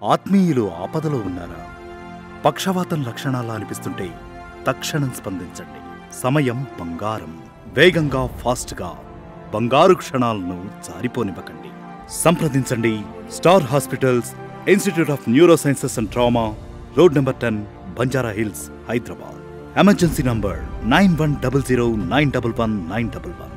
ఆత్మీయులు ఆపదలో ఉన్నారా? పక్షవాతం లక్షణాలు అనిపిస్తుంటే తక్షణం స్పందించండి. సమయం బంగారం. వేగంగా ఫాస్ట్గా బంగారు క్షణాలను జారిపోనివ్వకండి. సంప్రదించండి star hospitals, institute of neuro sciences and trauma, road number 10, Banjara hills, Hyderabad. Emergency number 9100911911.